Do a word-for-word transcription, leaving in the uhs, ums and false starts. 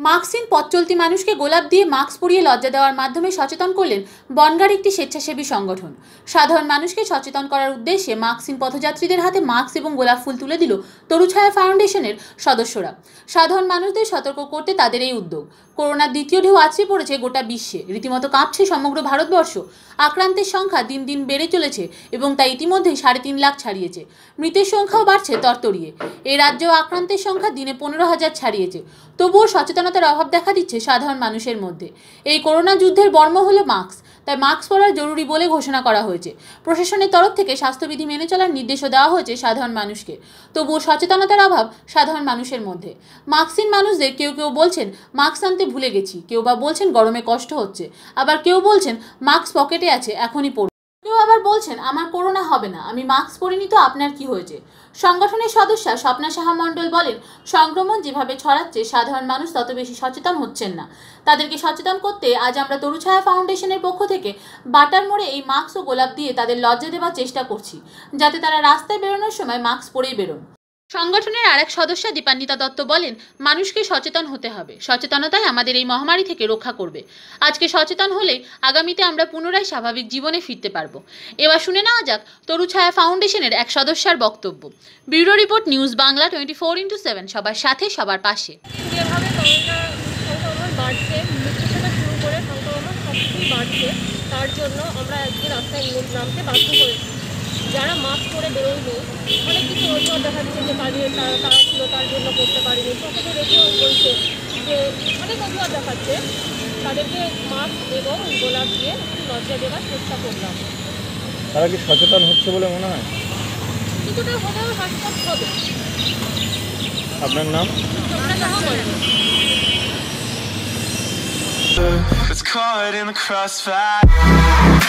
মাস্কহীন পথ চলতি মানুষকে গোলাপ দিয়ে মাস্ক পরিয়ে লজ্জা দেওয়ার মাধ্যমে সচেতন করলেন বনগাঁর একটি স্বেচ্ছাসেবী সংগঠন। সাধারণ মানুষকে সচেতন করার উদ্দেশ্যে মাস্কহীন পথযাত্রীদের হাতে মাস্ক এবং গোলাপ ফুল তুলে দিল তরুছায়া ফাউন্ডেশনের সদস্যরা। সাধারণ মানুষদের সতর্ক করতে তাদের এই উদ্যোগ। করোনার দ্বিতীয় ঢেউ আছড়ে পড়েছে গোটা বিশ্বে, রীতিমতো কাঁপছে সমগ্র ভারতবর্ষ। আক্রান্তের সংখ্যা দিন দিন বেড়ে চলেছে এবং তা ইতিমধ্যেই সাড়ে তিন লাখ ছাড়িয়েছে। মৃতের সংখ্যাও বাড়ছে তরতরিয়ে। এই রাজ্যেও আক্রান্তের সংখ্যা দিনে পনেরো হাজার ছাড়িয়েছে। তবুও সচেতনতার অভাব দেখা দিচ্ছে সাধারণ মানুষের মধ্যে। এই করোনা যুদ্ধের মর্ম হলো মাস্ক, তাই মাস্ক পরা জরুরি বলে ঘোষণা করা হয়েছে। প্রশাসনের তরফ থেকে স্বাস্থ্যবিধি মেনে চলার নির্দেশও দেওয়া হয়েছে সাধারণ মানুষকে। তবুও সচেতনতার অভাব সাধারণ মানুষের মধ্যে। মাস্কহীন মানুষদের কেউ কেউ বলছেন মাস্ক আনতে ভুলে গেছি, কেউ বা বলছেন গরমে কষ্ট হচ্ছে, আবার কেউ বলছেন মাস্ক পকেটে আছে এখনই পড়ুন, কেউ আবার বলছেন আমার করোনা হবে না, আমি মাস্ক পরিনি তো আপনার কি হয়েছে। সংগঠনের সদস্যা স্বপ্না সাহা মণ্ডল বলেন, সংক্রমণ যেভাবে ছড়াচ্ছে সাধারণ মানুষ তত বেশি সচেতন হচ্ছেন না। তাদেরকে সচেতন করতে আজ আমরা তরুছায়া ফাউন্ডেশনের পক্ষ থেকে বাটার মোড়ে এই মাস্ক ও গোলাপ দিয়ে তাদের লজ্জা দেওয়ার চেষ্টা করছি, যাতে তারা রাস্তায় বেরোনোর সময় মাস্ক পরেই বেরোন। সংগঠনের আরেক সদস্যা দীপান্বিতা দত্ত বলেন, মানুষকে সচেতন হতে হবে, সচেতনতাই আমাদের এই মহামারী থেকে রক্ষা করবে। আজকে সচেতন হলে আগামীতে আমরা পুনরায় স্বাভাবিক জীবনে ফিরতে পারবো। এবার শুনে নেওয়া যাক তরুছায়া ফাউন্ডেশনের এক সদস্যার বক্তব্য। Bureau report, news Bangla twenty four into seven, সবার সাথে সবার পাশে। যেভাবে সংক্রমণ বাড়ছে, মৃত্যু থেকে শুরু করে সংক্রমণ সব কিছুই বাড়ছে, তার জন্য আমরা আজকে রাস্তায় নামতে বাধ্য হয়েছি। যারা মাস্ক পরে বেরোয়নি, অনেক কিছু অজুহাত দেখাচ্ছে যে কাজে তারা ছিল তার জন্য করতে পারেনি, পকেটে রেখেও বলছে যে অনেক অজুহাত দেখাচ্ছে। তাদেরকে মাস্ক এবং গোলাপ দিয়ে লজ্জা দেওয়ার চেষ্টা করলাম। তারা কি সচেতন হচ্ছে বলে মনে হয়? কিছুটা হলেও সচেতন হবে। আপনার নাম? It's caught in the crossfire.